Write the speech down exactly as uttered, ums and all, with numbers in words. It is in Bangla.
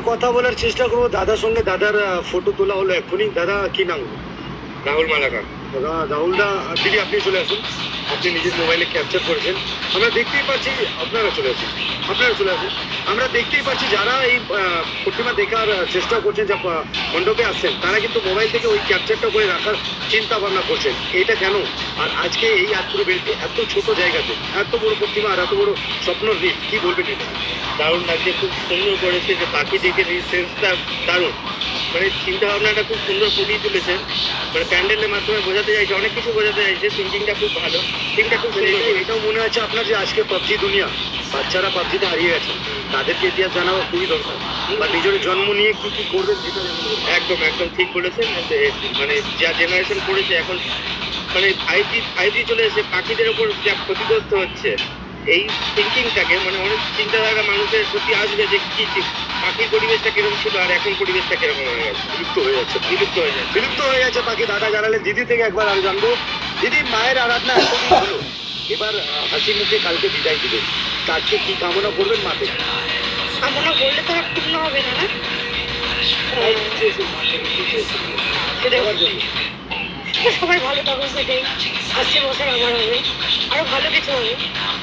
কথা বলার চেষ্টা করবো। দাদার সঙ্গে দাদার ফটো তোলা হলো এক্ষুনি। দাদা কি নাম? রাহুল মালাকার। দাদা রাহুলদা, দিদি আপনি চলে আসুন। আপনি নিজের মোবাইলে ক্যাপচার করেছেন, আমরা দেখতেই পাচ্ছি। আপনারা চলে আসুন, আপনারা চলে আসুন। আমরা দেখতেই পাচ্ছি যারা এই প্রতিমা দেখার চেষ্টা করছেন, যা মণ্ডপে আসছেন, তারা কিন্তু মোবাইল থেকে ওই ক্যাপচারটা করে রাখার চিন্তা ভাবনা করছেন। এইটা কেন? আর আজকে এই আত্মীয় বেলতে এত ছোট জায়গাতে এত বড় প্রতিমা আর এত বড় স্বপ্ন দ্বীপ, কি বলবেন এটা? দারুণ লাগছে, খুব সুন্দর করেছে। যে পাখি দেখে সেন্সটা দারুণ, মানে চিন্তা ভাবনাটা খুব সুন্দর ফুটিয়ে তুলেছেন। মানে প্যান্ডেলের মাধ্যমে বোঝাতে চাইছে, অনেক কিছু বোঝাতে চাইছে। থিঙ্কিংটা খুব ভালো, থিঙ্কটা খুব সুন্দর। এটাও মনে হচ্ছে আপনার যে আজকে পাবজি দুনিয়া, বাচ্চারা পাবজিতে হারিয়ে গেছে, তাদেরকে ইতিহাস জানানো খুবই দরকার। বা নিজের জন্ম নিয়ে কি কি করবেন সেটা একদম একদম ঠিক বলেছেন। মানে যা জেনারেশন করেছে এখন, মানে ফাইভ জি ফাইভ জি চলে এসে পাখিদের ওপর যা ক্ষতিগ্রস্ত হচ্ছে, এই থিঙ্কিংটাকে মানে অনেক চিন্তাধারা মানুষের প্রতি আসবে যে কি পাখির পরিবেশটা কিরকম ছিল আর এখন পরিবেশটা কিরকম হয়ে গেছে। বিলুপ্ত হয়ে যাচ্ছে, বিলুপ্ত হয়ে যাচ্ছে, বিলুপ্ত হয়ে যাচ্ছে পাখি। দাদা জানালেন। দিদি থেকে একবার আমি জানবো, দিদি মায়ের আরাধনা এতদিন হলো, এবার হাসি মুখে কালকে বিদায় দিবে, তাকে কি কামনা করবেন মাকে? কামনা করলে তো আর পূর্ণ হবে না, না সবাই ভালো থাকুন, সেটাই। আসছে বছর আবার হবে, আরো ভালো কিছু হবে।